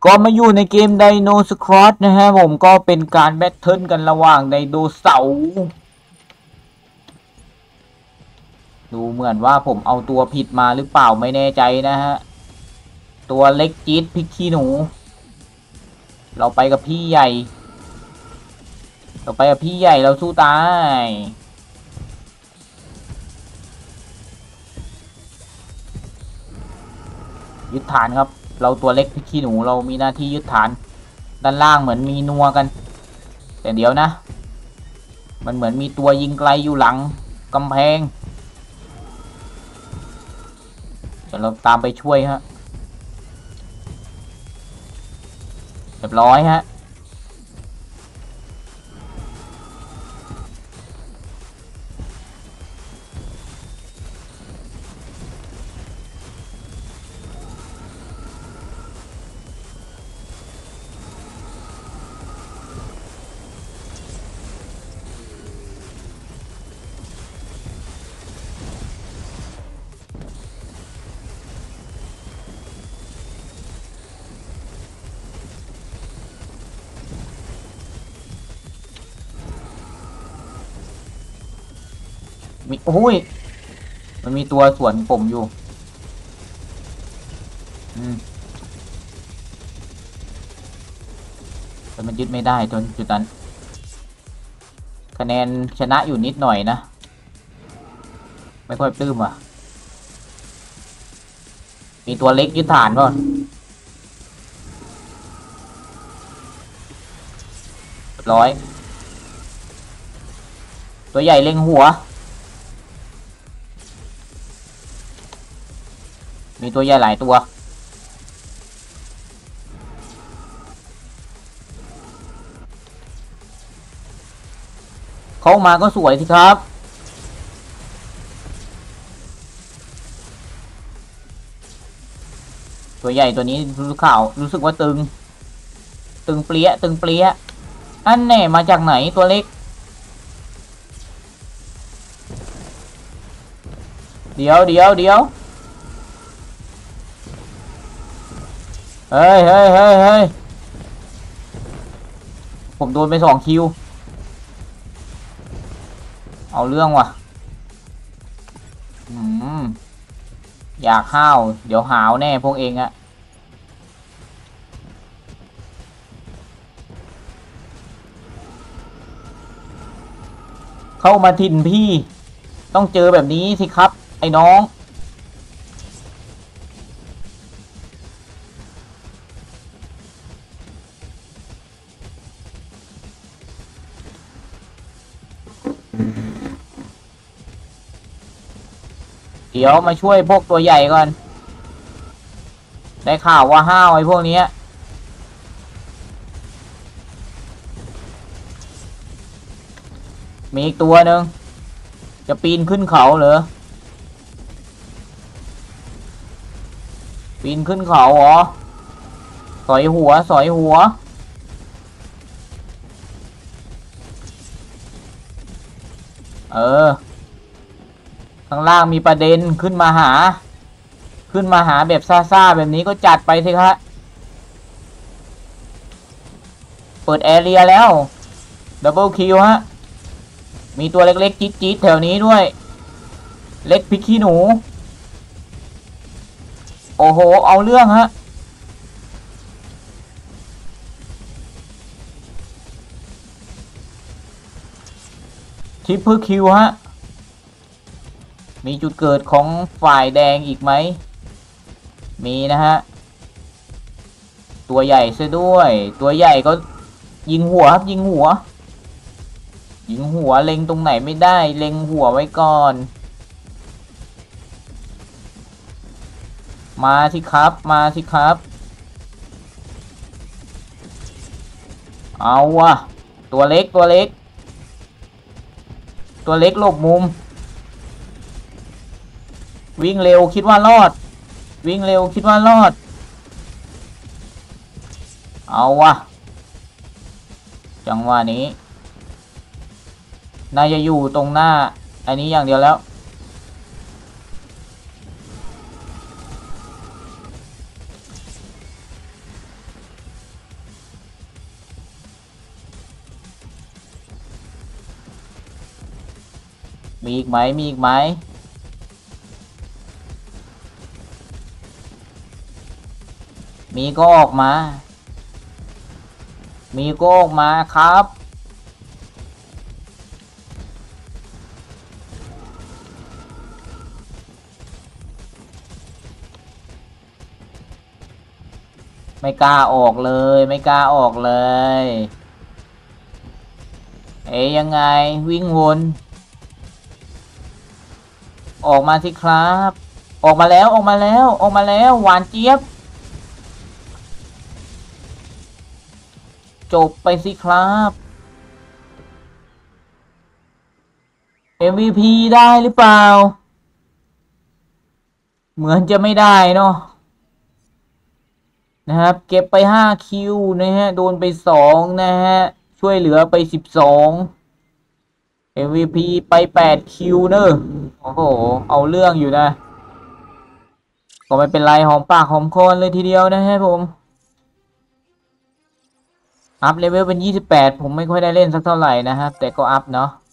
ก็มาอยู่ในเกมไดโนสครอสนะฮะผมก็เป็นการแบทเทิลกันระหว่างไดโนเสาร์ดูเหมือนว่าผมเอาตัวผิดมาหรือเปล่าไม่แน่ใจนะฮะตัวเล็กจี๊ดพริกขี้หนูเราไปกับพี่ใหญ่เราสู้ตายยึดฐานครับเราตัวเล็กพริกขี้หนูเรามีหน้าที่ยึดฐานด้านล่างเหมือนมีนัวกันแต่เดี๋ยวนะมันเหมือนมีตัวยิงไกลอยู่หลังกำแพงเดี๋ยวเราตามไปช่วยฮะเรียบร้อยฮะมีโอ้ยมันมีตัวสวนผมอยู่แต่มันยึดไม่ได้จนจุดนั้นคะแนนชนะอยู่นิดหน่อยนะไม่ค่อยปลื้มอ่ะมีตัวเล็กยึดฐานป่ะร้อยตัวใหญ่เล็งหัวมีตัวใหญ่หลายตัวเข้ามาก็สวยสิครับตัวใหญ่ตัวนี้รู้ข่าวรู้สึกว่าตึงเปรี้ยอันแน่มาจากไหนตัวเล็กเดี๋ยวเฮ้ยผมโดนไป2 คิวเอาเรื่องว่ะอยากห้าวเดี๋ยวหาวแน่พวกเองอะเข้ามาถิ่นพี่ต้องเจอแบบนี้สิครับไอ้น้องเดี๋ยวมาช่วยพวกตัวใหญ่ก่อนได้ข่าวว่าห้าวไอ้พวกนี้มีอีกตัวหนึ่งจะปีนขึ้นเขาเหรอปีนขึ้นเขาเหรอสอยหัวข้างล่างมีประเด็นขึ้นมาหาแบบซ่าแบบนี้ก็จัดไปสิครับเปิดแอเรียแล้วดับเบิลคิวฮะมีตัวเล็กๆจี๊ดแถวนี้ด้วยเล็กพริกขี้หนูโอ้โหเอาเรื่องฮะทริปเปิลคิวฮะมีจุดเกิดของฝ่ายแดงอีกไหมมีนะฮะตัวใหญ่ซะด้วยตัวใหญ่ก็ยิงหัวครับยิงหัวเล็งตรงไหนไม่ได้เล็งหัวไว้ก่อนมาสิครับเอาวะตัวเล็กหลบมุมวิ่งเร็วคิดว่ารอดเอาวะจังหวะนี้น่าจะอยู่ตรงหน้าอันนี้อย่างเดียวแล้วมีอีกไหมมีอีกไหมมีก็ออกมามีก็ออกมาครับ ไม่กล้าออกเลยไม่กล้าออกเลยยังไงวิ่งวนออกมาสิครับออกมาแล้วออกมาแล้วออกมาแล้วหวานเจี๊ยบจบไปสิครับ MVP ได้หรือเปล่าเหมือนจะไม่ได้เนาะนะครับเก็บไป5คิวนะฮะโดนไป2นะฮะช่วยเหลือไป12 MVP ไป8คิวเนอะโอ้โหเอาเรื่องอยู่นะก็ไม่เป็นไรหอมปากหอมคอเลยทีเดียวนะฮะผมอัพเลเวลเป็น28ผมไม่ค่อยได้เล่นสักเท่าไหร่นะครับแต่ก็อัพเนาะ